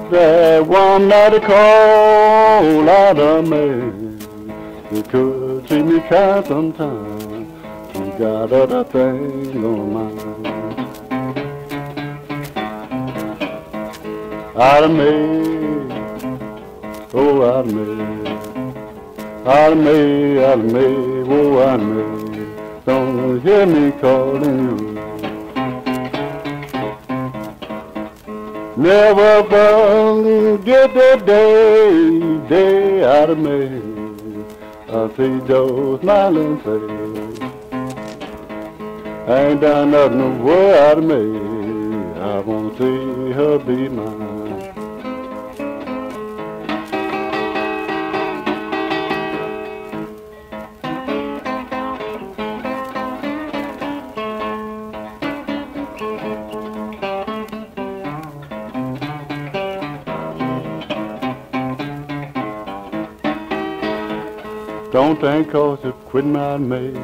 That one night called out of me. You could see me kind sometime. You got other things on mind. Out of me, oh out of me, out of me, out of me, oh out of me. Don't hear me calling you. Never forget that day out of me. I see Joe's smiling face. I ain't done nothing to worry out of me. I want to see her be mine. Don't think 'cause you quit my mate,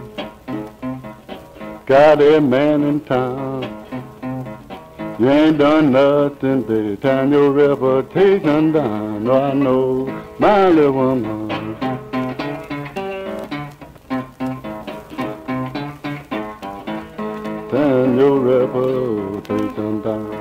got a man in town. You ain't done nothing to turn your reputation down. No, I know my little woman. Turn your reputation down.